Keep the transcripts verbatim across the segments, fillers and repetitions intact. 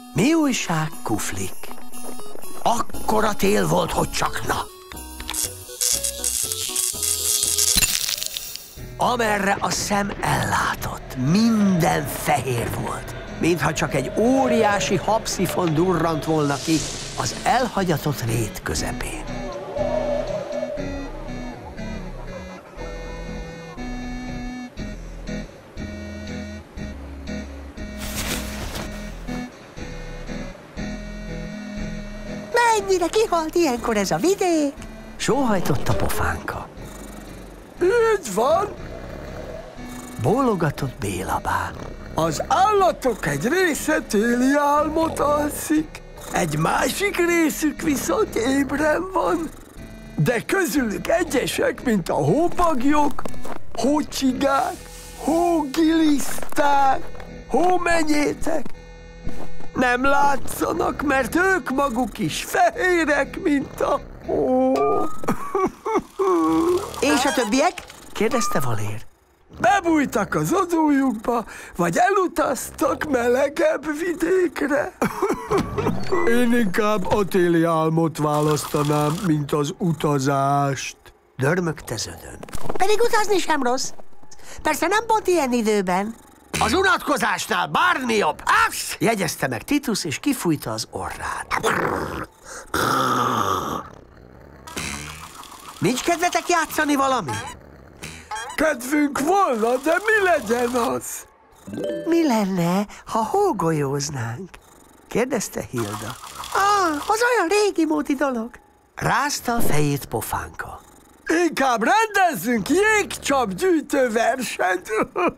Mi újság, kuflik? Akkora tél volt, hogy csak na. Amerre a szem ellátott, minden fehér volt, mintha csak egy óriási habszifon durrant volna ki az elhagyatott rét közepén. Mennyire kihalt ilyenkor ez a vidék? Sóhajtott a pofánka. Így van. Bólogatott Béla bá. Az állatok egy része téli álmot alszik, egy másik részük viszont ébren van. De közülük egyesek, mint a hópagyok, hócsigák, hógiliszták, hómenyétek, nem látszanak, mert ők maguk is fehérek, mint a hó. És a többiek? Kérdezte Valér. Bebújtak az odújukba, vagy elutaztak melegebb vidékre. Én inkább a téli álmot választanám, mint az utazást. Dörmögte Zödön. Pedig utazni sem rossz. Persze nem pont ilyen időben. Az unatkozásnál bármi jobb. Ász! Jegyezte meg Titus, és kifújta az orrát. Nincs kedvetek játszani valami? Kedvünk volna, de mi legyen az? Mi lenne, ha hógolyóznánk? Kérdezte Hilda. Ah, az olyan régi módi dolog. Rázta a fejét pofánka. Inkább rendezzünk jégcsapgyűjtő versenyt.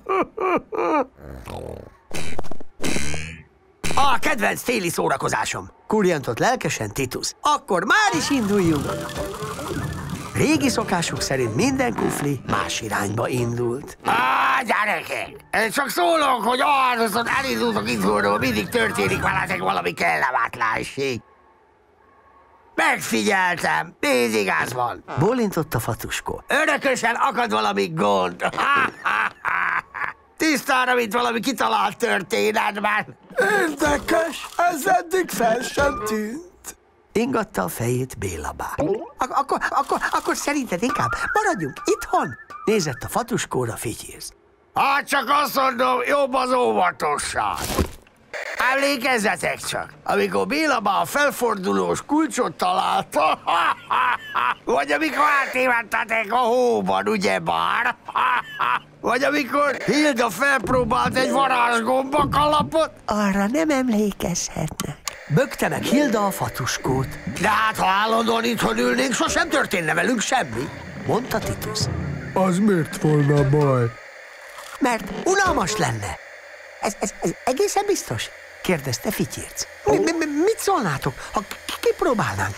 A kedvenc téli szórakozásom, kurjantott lelkesen Titus. Akkor már is induljunk. Régi szokásuk szerint minden kufli más irányba indult. Á, gyerekek! Én csak szólok, hogy ahányszor elindultok itthonról, mindig történik veletek valami kellemetlenség. Megfigyeltem, nézd, igaz van. Bólintott a Fatuskó. Örökösen akad valami gond. Tisztára, mint valami kitalált történetben. Érdekes, ez eddig fel sem tűnt. Ingatta a fejét Béla bá. Ak akkor, akkor, akkor szerinted inkább maradjunk itthon? Nézett a Fatuskóra Fityirz. Hát csak azt mondom, jobb az óvatosság. Emlékezzetek csak, amikor Béla bá a felfordulós kulcsot találta, vagy amikor átévettetek a hóban, ugyebár, vagy amikor Hilda felpróbált egy varázsgomba kalapot. Arra nem emlékezhetnek. Bökte meg Hilda a Fatuskót. De hát, ha állandóan itthon ülnénk, sosem történne velünk semmi, mondta Titus. Az miért volna baj? Mert unalmas lenne. Ez, ez, ez egészen biztos? Kérdezte Fityirz. Mi, mi, mi, mit szólnátok, ha kipróbálnánk?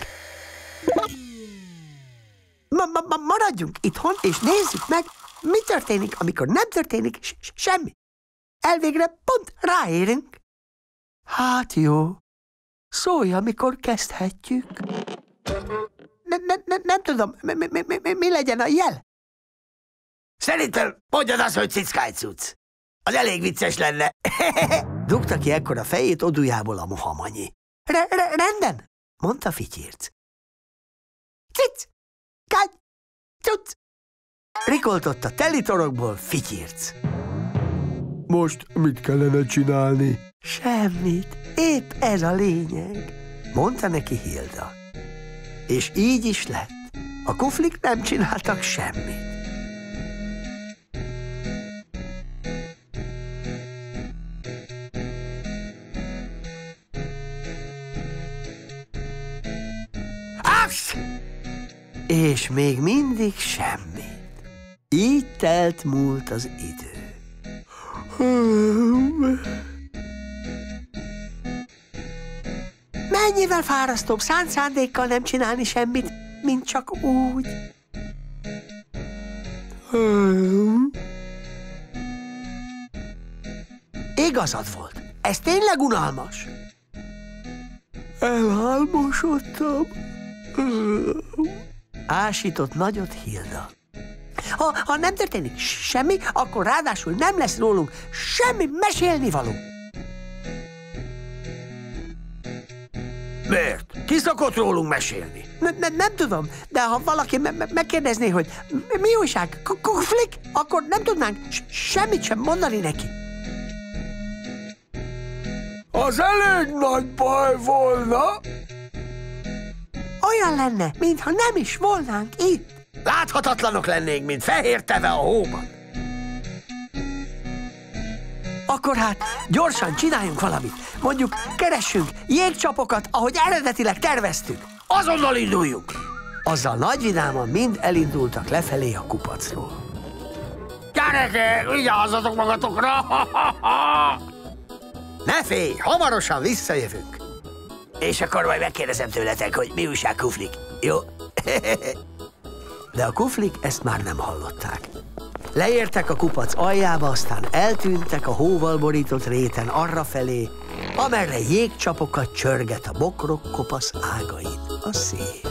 Ma, ma, ma, maradjunk itthon, és nézzük meg, mi történik, amikor nem történik semmi. Elvégre pont ráérünk. Hát jó. Szólj, amikor kezdhetjük. Ne, ne, ne, nem tudom, mi, mi, mi, mi, mi legyen a jel? Szerintem mondjad azt, hogy cickájcuc. Az elég vicces lenne. Dugta ki ekkor a fejét odujából a mohamanyi. Re, re, rendben, mondta Fityirz. Cic! Kágy! Cuc! Rikoltott a telitorokból Fityirz. Most mit kellene csinálni? Semmit, épp ez a lényeg, mondta neki Hilda. És így is lett. A kuflik nem csináltak semmit. Ász! És még mindig semmit. Így telt múlt az idő. Mennyivel fárasztóbb szánt szándékkal nem csinálni semmit, mint csak úgy. Igazad volt. Ez tényleg unalmas. Elálmosodtam. Ásított nagyot Hilda. Ha, ha nem történik semmi, akkor ráadásul nem lesz rólunk semmi mesélni való. Miért? Ki szokott rólunk mesélni? Ne, ne, nem tudom, de ha valaki me me megkérdezné, hogy mi újság, Kuflik, akkor nem tudnánk semmit sem mondani neki. Az elég nagy baj volna. Olyan lenne, mintha nem is volnánk itt. Láthatatlanok lennénk, mint fehér teve a hóban. Akkor hát gyorsan csináljunk valamit. Mondjuk keressünk jégcsapokat, ahogy eredetileg terveztük. Azonnal induljunk! Azzal nagyvidáman mind elindultak lefelé a kupacról. Gyerekek, vigyázzatok magatokra! Ne félj, hamarosan visszajövünk. És akkor majd megkérdezem tőletek, hogy mi újság, Kuflik. Jó? De a Kuflik ezt már nem hallották. Leértek a kupac aljába, aztán eltűntek a hóval borított réten arrafelé, amerre jégcsapokat csörget a bokrok kopasz ágain a szél.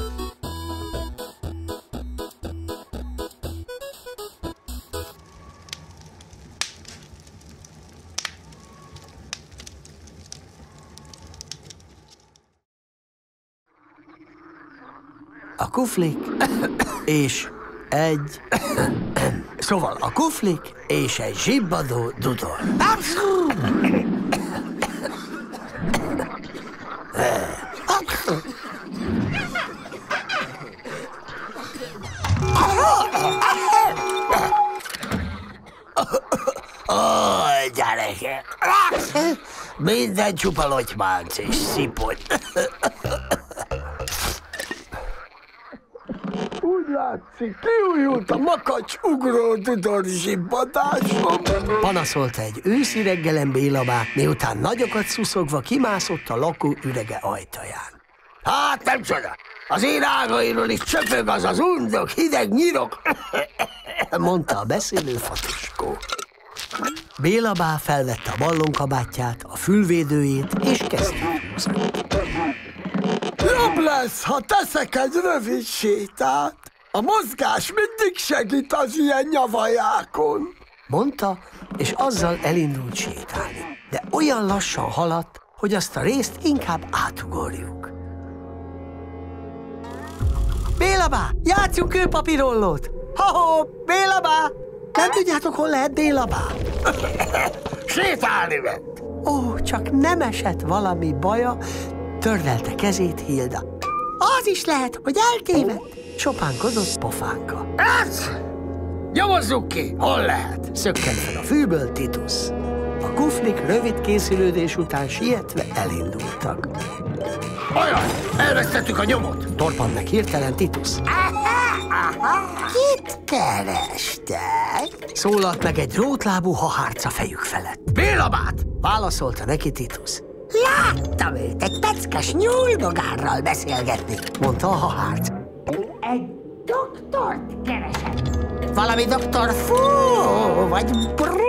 A Kuflik és egy... Szóval a Kuflik és egy zsibbadó dudor. Ó, gyerekek! Minden csupa lotymánc és szipony. Úgy látszik, kiújult a makacs-ugró dudor zsibbadásom. Panaszolta egy őszi reggelen Bélabá, miután nagyokat szuszogva kimászott a lakó ürege ajtaján. Hát nem csoda! Az én ágaimról is csöpög az az undok, hideg nyirok, mondta a beszélő fatuskó. Bélabá felvette a ballonkabátját, a fülvédőjét, és kezdett húzni. Jobb lesz, ha teszek egy rövid sétát. A mozgás mindig segít az ilyen nyavajákon, mondta, és azzal elindult sétálni. De olyan lassan haladt, hogy azt a részt inkább átugorjuk. Bélabá, játsszunk kőpapírollót! Ha-ho, Bélabá! Nem tudjátok, hol lehet Bélabá? sétálni ment. Ó, csak nem esett valami baja, törlelte kezét Hilda. Az is lehet, hogy eltévedt, sopánkozott pofánka. Hát, nyomozzuk ki, hol lehet. Szökkent fel a fűből Titus. A Kuflik rövid készülődés után sietve elindultak. Olyan, elvesztettük a nyomot. Torpant meg hirtelen Titus. Kit kerestek? Szólalt meg egy drótlábú hahárca fejük felett. Bélabát! Válaszolta neki Titus. Láttam őt egy peckes nyúlbogárral beszélgetni, mondta a hahárc. Egy doktort keresett. Valami doktor Fú, vagy Bró.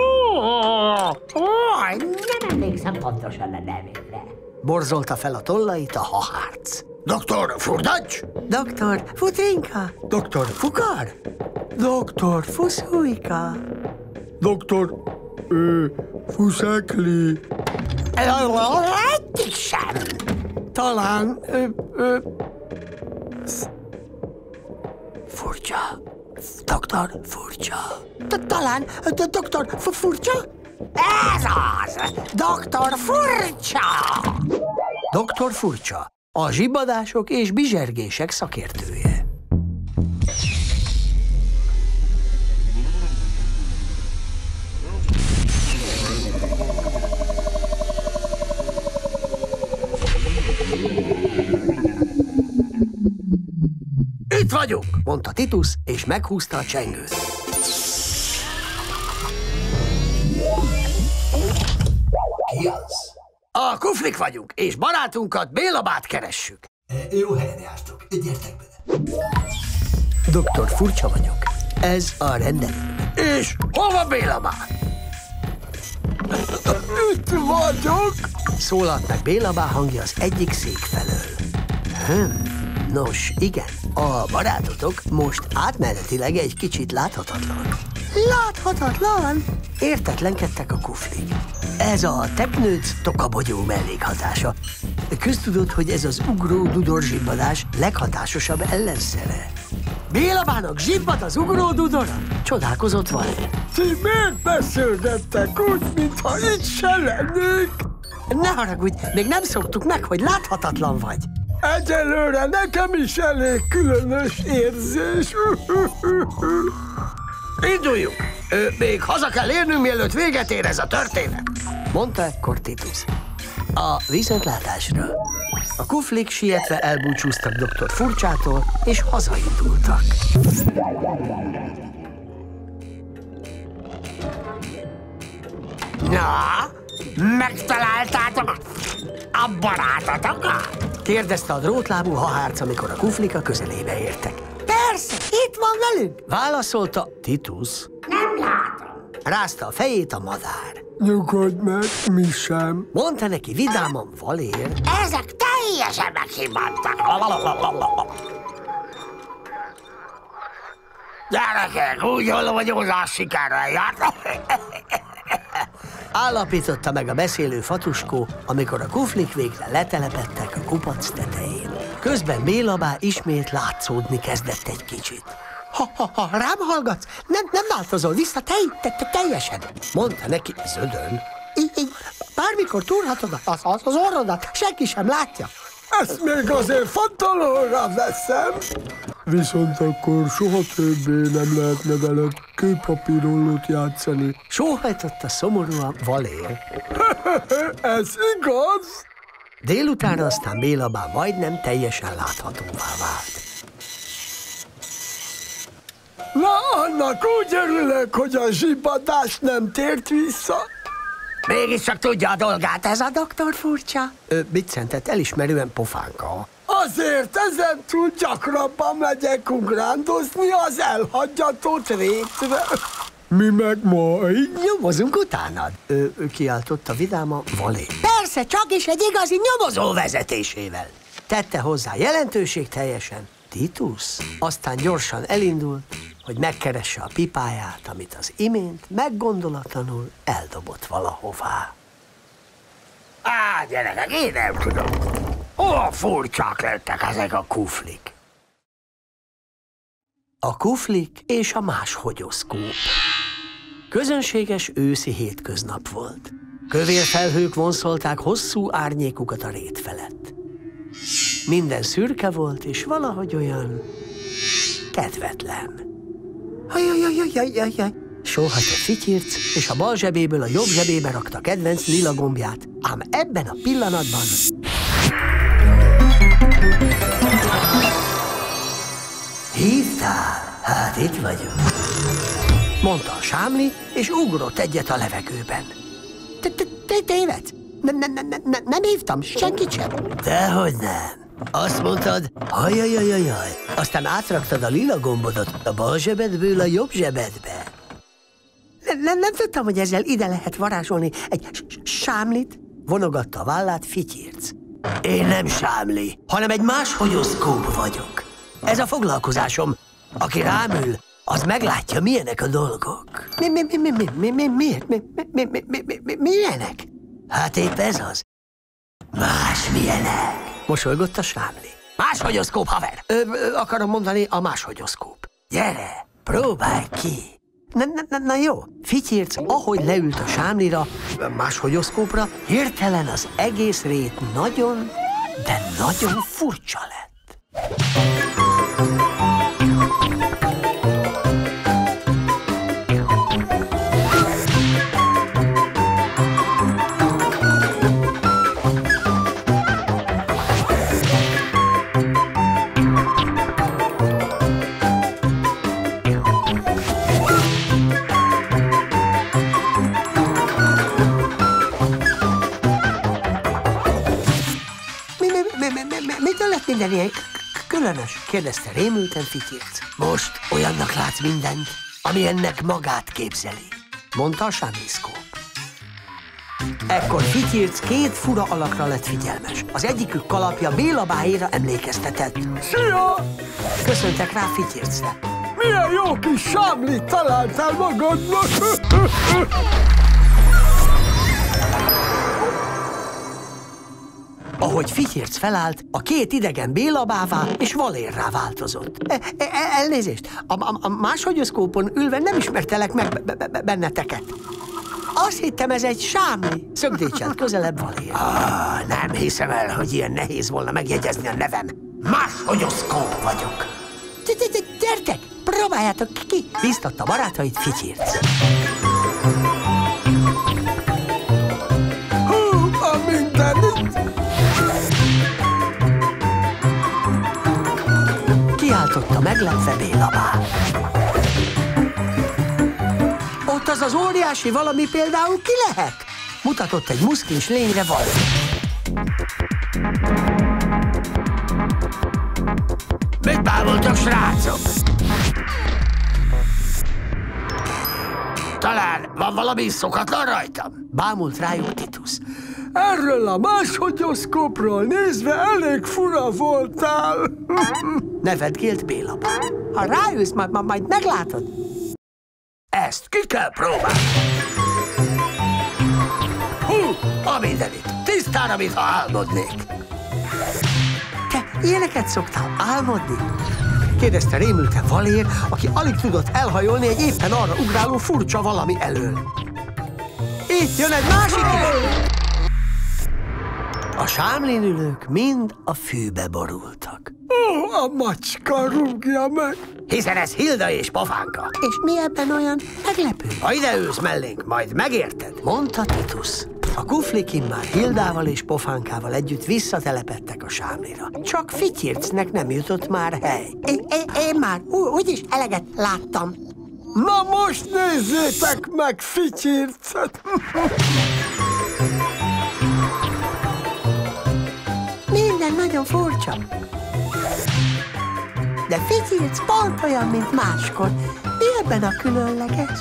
Ó, nem emlékszem pontosan a nevére. Borzolta fel a tollait a hahárc. Doktor Furdacs? Doktor Futrinka? Doktor Fukar? Doktor Fuszújka? doktor ö, Fuszekli. Egyik sem. Talán... Ö, ö, furcsa. Doktor Furcsa. Talán doktor Furcsa? Ez az! Doktor Furcsa! Doktor Furcsa, a zsibbadások és bizsergések szakértője. Itt vagyunk, mondta Titus, és meghúzta a csengőt. Ki az? A Kuflik vagyunk, és barátunkat, Bélabát keressük. Jó helyen jártok, gyertek bele. Doktor Furcsa vagyok. Ez a rendelő. És hova Bélabá? Itt vagyok. Szólalt meg Bélabá hangja az egyik szék felől. Hm. Nos, igen, a barátotok most átmenetileg egy kicsit láthatatlan. Láthatatlan? Értetlenkedtek a kuflik. Ez a teknőc tokabogyó mellékhatása. Köztudott, hogy ez az ugró-dudor zsibbadás leghatásosabb ellenszere. Bélabának zsibbad az ugró-dudora? Csodálkozott Valér. Ti miért beszélgettek úgy, mintha itt se lennék? Ne haragudj, még nem szoktuk meg, hogy láthatatlan vagy. Egyelőre nekem is elég különös érzés. Induljunk! Ö, még haza kell érnünk, mielőtt véget ér ez a történet. Mondta ekkor Titus. A viszontlátásra. A kuflik sietve elbúcsúztak doktor Furcsától, és hazaindultak. Na, megtaláltátok a barátotokat? Kérdezte a drótlábú hahárc, amikor a kuflik a közelébe értek. Persze, itt van velünk! Válaszolta Titus. Nem látom. Rázta a fejét a madár. Nyugodj meg, mi sem. Mondta neki vidáman Valér. Ezek teljesen meghibadtak. Gyerekek, úgy hallom, hogy hozzá sikerrel járt. Állapította meg a beszélő fatuskó, amikor a kuflik végre letelepedtek a kupac tetején. Közben Bélabá ismét látszódni kezdett egy kicsit. Ha, ha, ha rám hallgatsz, nem, nem változol vissza te, te, te, teljesen, mondta neki zödön. Így, így bármikor túrhatod az, az, az orrodat, senki sem látja. Ezt még azért fantalóra veszem. Viszont akkor soha többé nem lehetne veled kőpapírollót játszani. Sóhajtotta szomorúan Valér. Ez igaz? Délutánra aztán Bélabá majdnem teljesen láthatóvá vált. Na, annak úgy örülök, hogy a zsibbadás nem tért vissza. Mégiscsak tudja a dolgát. Ez a doktor Furcsa? Ő biccentett elismerően pofánkkal. Azért ezen túl gyakrabban megyek ugrándozni az elhagyatott rétre. Mi meg majd? Nyomozunk utánad, ő, ő kiáltotta vidáma Valér. Persze, csak is egy igazi nyomozó vezetésével. Tette hozzá jelentőség teljesen Titus. Aztán gyorsan elindult, hogy megkeresse a pipáját, amit az imént meggondolatlanul eldobott valahová. Á, gyerekek, én nem tudom. Hol furcsák lettek ezek a kuflik? A kuflik és a máshogyoszkóp. Közönséges őszi hétköznap volt. Kövér felhők vonszolták hosszú árnyékukat a rét felett. Minden szürke volt, és valahogy olyan kedvetlen. Ajajajajajajaj, sóhajtott Fityirc, és a bal zsebéből a jobb zsebébe rakta kedvenc lila gombját, ám ebben a pillanatban... Hívtál? Hát itt vagyok, mondta a sámli, és ugrott egyet a levegőben. Te tévedsz? Nem hívtam senkit sem. Dehogy nem. Azt mondtad, hajajajajaj, aztán átraktad a lila gombodat a bal zsebedből a jobb zsebedbe. Nem, nem, nem tudtam, hogy ezzel ide lehet varázsolni egy sámlit, vonogatta a vállát Fityirc. Én nem sámli, hanem egy máshogyoszkóp vagyok. Ez a foglalkozásom. Aki rám ül, az meglátja, milyenek a dolgok. Mi, mi, mi, mi, mi, mi, mi, miért? Mi, mi, mi, mi, mi, mi, mi, milyenek? Hát épp ez az. Másmilyenek. Mosolygott a sámli. Máshogyoszkóp, haver! Ö, ö, akarom mondani a máshogyoszkóp. Gyere, próbálj ki! Na, na, na, na jó. Fityirc, ahogy leült a sámlira, máshogyoszkópra, hirtelen az egész rét nagyon, de nagyon furcsa lett. Mitől lett minden ilyen különös? Kérdezte rémülten Fityirc. Most olyannak látsz mindent, ami ennek magát képzeli, mondta a sámliszkóp. Ekkor Fityirc két fura alakra lett figyelmes. Az egyikük kalapja Bélabáéra emlékeztetett. Szia! Köszöntek rá Fityircre. Milyen jó kis sámlit találtál magadnak! Ahogy Fityirc felállt, a két idegen bélabává és valérrá változott. E, e, elnézést, a, a, a másodioszkópon ülve nem ismertelek meg be, be, benneteket. Azt hittem, ez egy sámli. Szögdécselt közelebb Valér. Ah, nem hiszem el, hogy ilyen nehéz volna megjegyezni a nevem. Másodioszkóp vagyok. Gyertek, próbáljátok ki, bíztatta barátait Fityirc. Hú, a mindenit! Kiáltotta meglepve Bélabá. Ott az az óriási valami például ki lehet? Mutatott egy muszklis lényre Valér. Mit bámultok, srácok? Talán van valami szokatlan rajtam? Bámult rájuk Titus. Erről a másodioszkópról nézve elég fura voltál. Nevetgélt Bélabá. Ha rájössz, majd, majd, majd meglátod. Ezt ki kell próbálni. Hú, a mindenit. Tisztára, mintha álmodnék. Te ilyeneket szoktál álmodni? Kérdezte rémülten Valér, aki alig tudott elhajolni egy éppen arra ugráló furcsa valami elől. Itt jön egy másik idő! A sámlin ülők mind a fűbe borultak. Ó, a macska rúgja meg! Hiszen ez Hilda és Pofánka. És mi ebben olyan meglepő? Ha ide ülsz mellénk, majd megérted. Mondta Titus. A kuflikin már Hildával és Pofánkával együtt visszatelepedtek a sámlira. Csak Fityircnek nem jutott már hely. Én, én, én már úgyis eleget láttam. Na most nézzétek meg Fityircet! Minden nagyon furcsa. De Fityirc pont olyan, mint máskor. Mi ebben a különleges?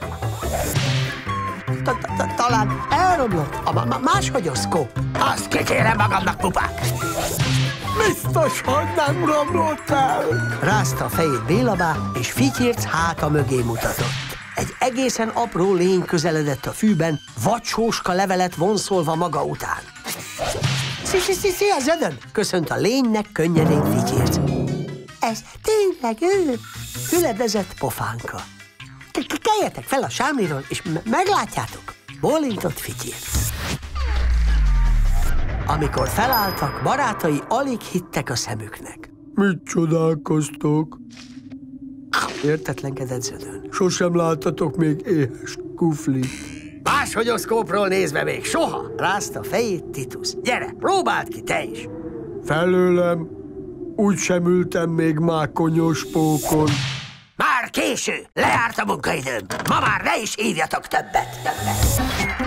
Talán elromlott a másodioszkóp. Azt kikérem magamnak, pupák. Biztos, hogy nem romlott el. Rázta a fejét Bélabá, és Fityirc háta mögé mutatott. Egy egészen apró lény közeledett a fűben, vadsóska levelet vonszolva maga után. Szia, Zödön! Köszönt a lénynek könnyedén Fityirc. Ez tényleg ő? Füledezett Pofánka. Keljetek fel a sámliról, és meglátjátok, bólintott Fityirc. Amikor felálltak, barátai alig hittek a szemüknek. Mit csodálkoztok? Értetlenkedett Zödön. Sosem láttatok még éhes kuflit. Másodioszkópról nézve még soha. Rázta fejét Titus. Gyere, próbáld ki te is. Felőlem úgy sem ültem még mákonyos pókon. Már késő, lejárt a munkaidőm. Ma már ne is hívjatok többet, többet.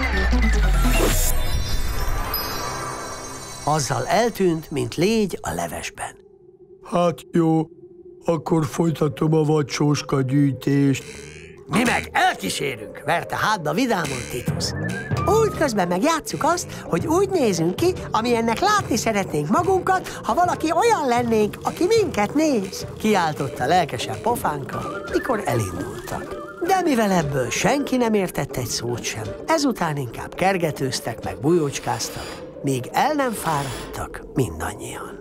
Azzal eltűnt, mint légy a levesben. Hát jó, akkor folytatom a vadsóska gyűjtést. Mi meg elkísérünk, verte hátba vidámon Titus. Úgy közben meg játsszuk azt, hogy úgy nézünk ki, amilyennek látni szeretnénk magunkat, ha valaki olyan lennénk, aki minket néz. Kiáltotta lelkesen Pofánka, mikor elindultak. De mivel ebből senki nem értett egy szót sem, ezután inkább kergetőztek meg bujócskáztak, míg el nem fáradtak mindannyian.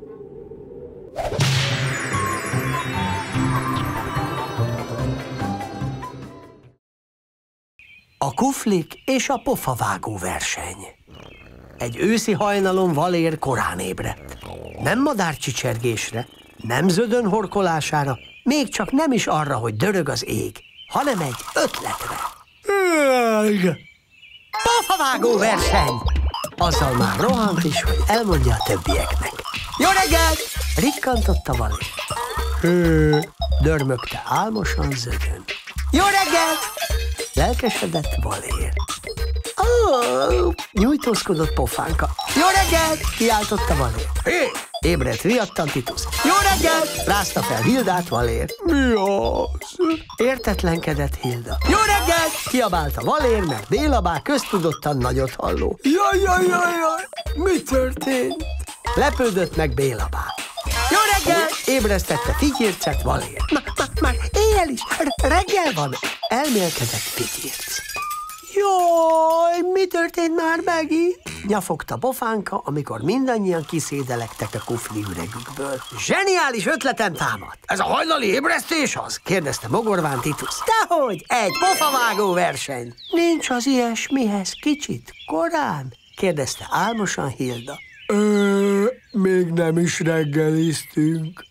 A kuflik és a pofavágó verseny. Egy őszi hajnalon Valér korán ébredt. Nem madárcsicsergésre, nem Zödön horkolására, még csak nem is arra, hogy dörög az ég, hanem egy ötletre. Pofavágó verseny! Azzal már rohant is, hogy elmondja a többieknek. Jó reggelt! Rikkantotta Valér. Hé, dörmögte álmosan Zödön. Jó reggelt! Lelkesedett Valér. Ó, nyújtózkodott Pofánka. Jó reggelt! Kiáltotta Valér. Hé! Ébredt riadtan Titus. Jó reggelt! Rázta fel Hildát Valér. mi az? Értetlenkedett Hilda. Jó reggelt! Kiabálta Valér, mert Bélabá köztudottan nagyot halló. Jaj, jaj, jaj, jaj! Mi történt? Lepődött meg Bélabá. Jó reggelt! Ébresztette Fityircet Valér. Ma, ma, már éjjel is, reggel van, elmélkedett Fityirc. Jaj, mi történt már megint? Nyafogta Bofánka, amikor mindannyian kiszédelektek a kufli üregükből. Zseniális ötletem támadt. Ez a hajnali ébresztés az? Kérdezte mogorván Titus. Dehogy, egy pofavágó verseny. Nincs az ilyesmihez kicsit korán? Kérdezte álmosan Hilda. Ö, még nem is reggeliztünk.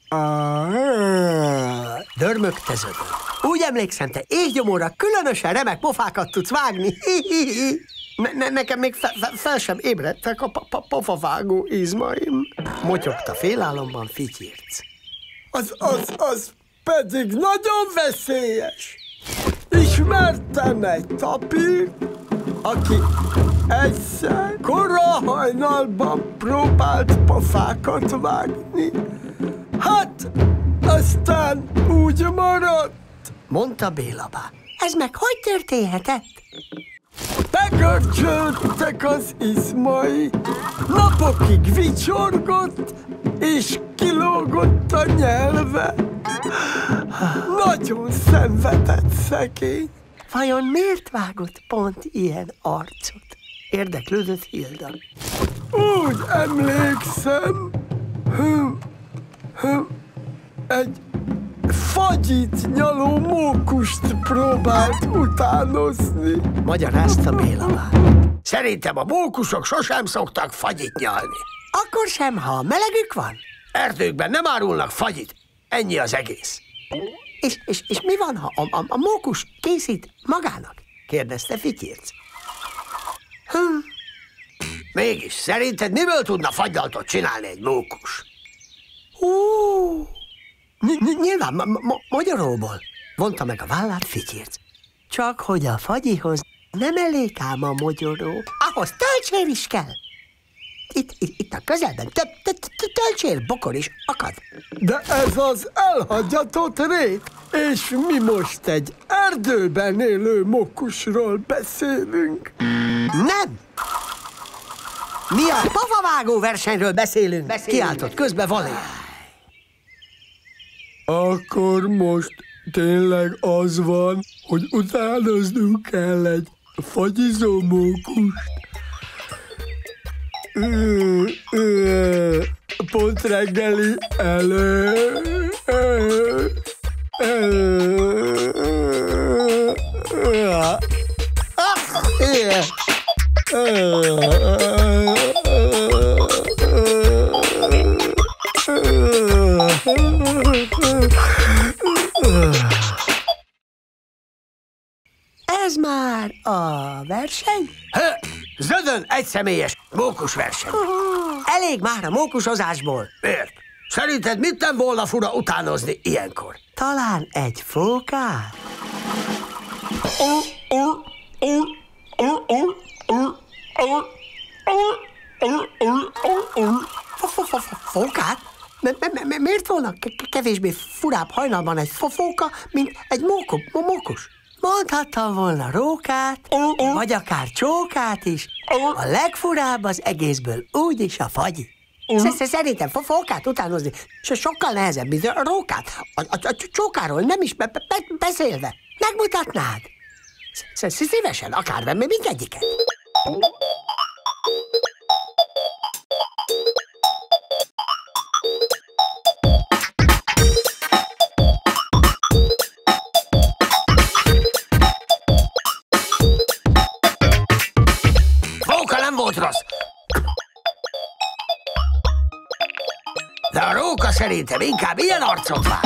Dörmögte Zöldön. Úgy emlékszem, te éhgyomorra különösen remek pofákat tudsz vágni. Ne, ne, nekem még fe, fe, fel sem ébredtek a pofavágó izmaim. Motyogta félálomban Fityirc. Az, az, az pedig nagyon veszélyes. Ismertem egy tapírt, aki egyszer kora hajnalban próbált pofákat vágni. Hát, aztán úgy maradt, mondta Bélabá. Ez meg hogy történhetett? Begörcsöltek az izmai, napokig vicsorgott, és kilógott a nyelve. Nagyon szenvedett szegény. Vajon miért vágott pont ilyen arcot? Érdeklődött Hilda. Úgy emlékszem, hm, hm, egy fagyit nyaló mókust próbált utánozni. Magyarázta Bélabá. Szerintem a mókusok sosem szoktak fagyit nyalni. Akkor sem, ha melegük van? Erdőkben nem árulnak fagyit. Ennyi az egész. És, és, és mi van, ha a, a, a mókus készít magának? Kérdezte Fityirc. Hm. Mégis, szerinted miből tudna fagylaltot csinálni egy mókus? Hú, nyilván ma ma magyaróból, vonta meg a vállát Fityirc. Csak hogy a fagyihoz nem elég ám a mogyoró, ahhoz tölcsér is kell. Itt, itt, itt a közelben több tölcsér, bokor is akad. De ez az elhagyatott rét, és mi most egy erdőben élő mókusról beszélünk. Nem! Mi a pofavágó versenyről beszélünk, beszélünk. Kiáltott közbe Valér. Akkor most tényleg az van, hogy utánoznunk kell egy fagyizó mókust. Ö, ö, pont reggeli elő. Ö, ö, Ez már a verseny? Hö, Zöldön egyszemélyes mókus verseny. Elég már a mókusozásból. Miért? Szerinted mit nem volna fura utánozni ilyenkor? Talán egy fókát? Fókát? Miért volna kevésbé furább hajnalban egy fóka, mint egy mókus? Mondhattam volna rókát, vagy akár csókát is. A legfurább az egészből úgyis a fagyi. Szerintem fókát utánozni sokkal nehezebb, mint a rókát. A csókáról nem is beszélve. Megmutatnád? Szívesen, akárben, mindegyiket. Fóka nem volt rossz. De a róka szerintem inkább ilyen arcot vág.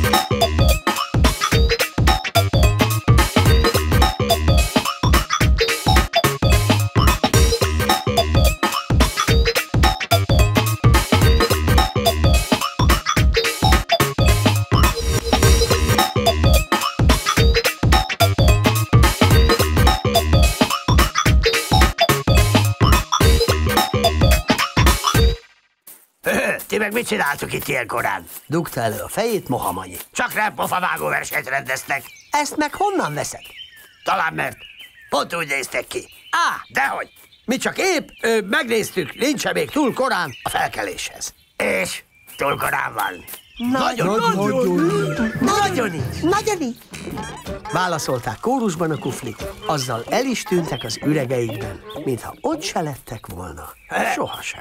Ti meg mit csináltuk itt ilyen korán? Dugta elő a fejét Mohamanyi. Csak nem pofavágó versenyt rendeztek. Ezt meg honnan veszed? Talán mert pont úgy néztek ki. Á, dehogy. Mi csak épp ö, megnéztük, nincs még túl korán a felkeléshez. És túl korán van. Nagyon, Nagyon. nagyon így, nagyon így. Válaszolták kórusban a kuflik, azzal el is tűntek az üregeikben, mintha ott se lettek volna. Sohasem.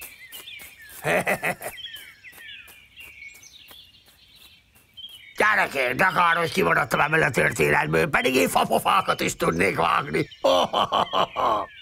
Gyerekek, de kár, hogy kimaradtam ebből a történetből, pedig én fapofákat is tudnék vágni.